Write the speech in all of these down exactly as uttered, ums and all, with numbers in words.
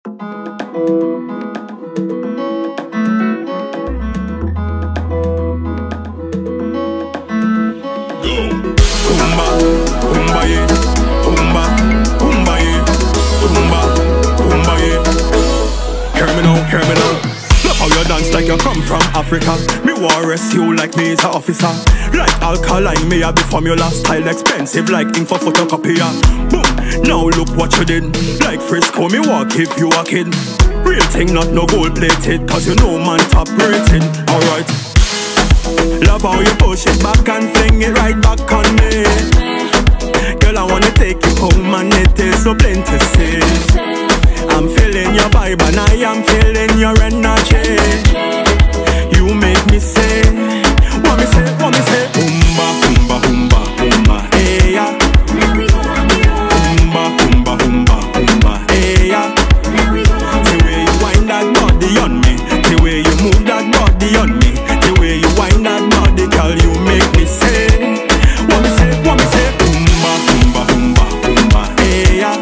Like you come from Africa, me war rescue like me is a officer. Like alkaline, me a be formula style expensive like ink for photocopier. Boom, now look what you did. Like Frisco, me walk if you a kid. Real thing, not no gold plated, cause you know man top rated. Alright, love how you push it back and fling it right back on me. Girl, I wanna take you home and it is so plain to see. I'm feeling your vibe and I am feeling your energy. You make me say, what me say, what me say. Humba, humba, humba, humba, hey ya. Humba, humba, humba, humba, hey ya. The way you wind that body on me, the way you move that body on me, the way you wind that body, girl, you make me say, what me say, what me say. Humba, humba, humba, humba, hey ya.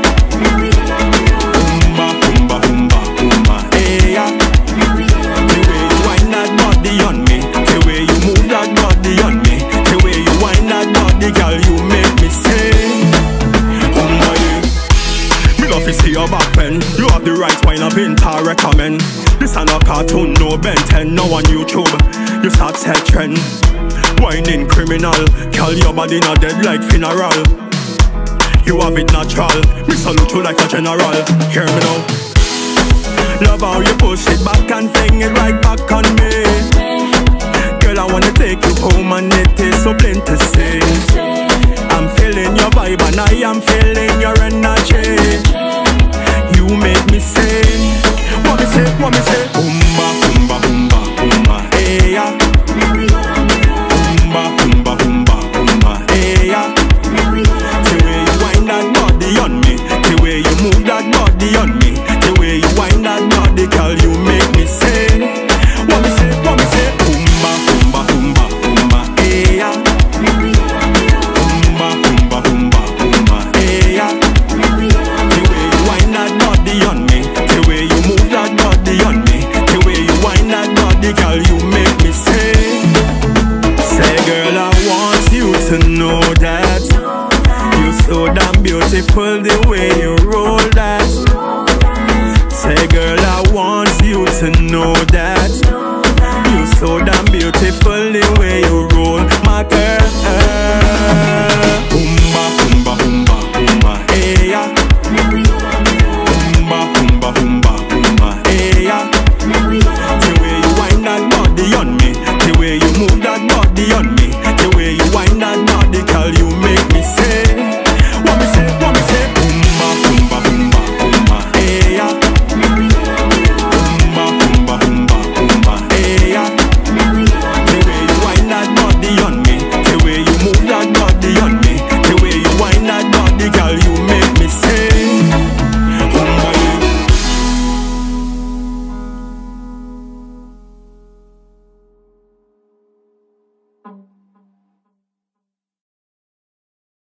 See your back pen, you have the right wine of it, I recommend. This ain't no cartoon, no Ben ten, no on YouTube. You start set trend, whining criminal. Call your body not dead like funeral. You have it natural, me salute you like a general. Hear me now. Love how you push it back and fling it right back on me. Girl, I wanna take you home and it is so plain to see. I'm feeling your vibe and I am feeling your energy. You make me say,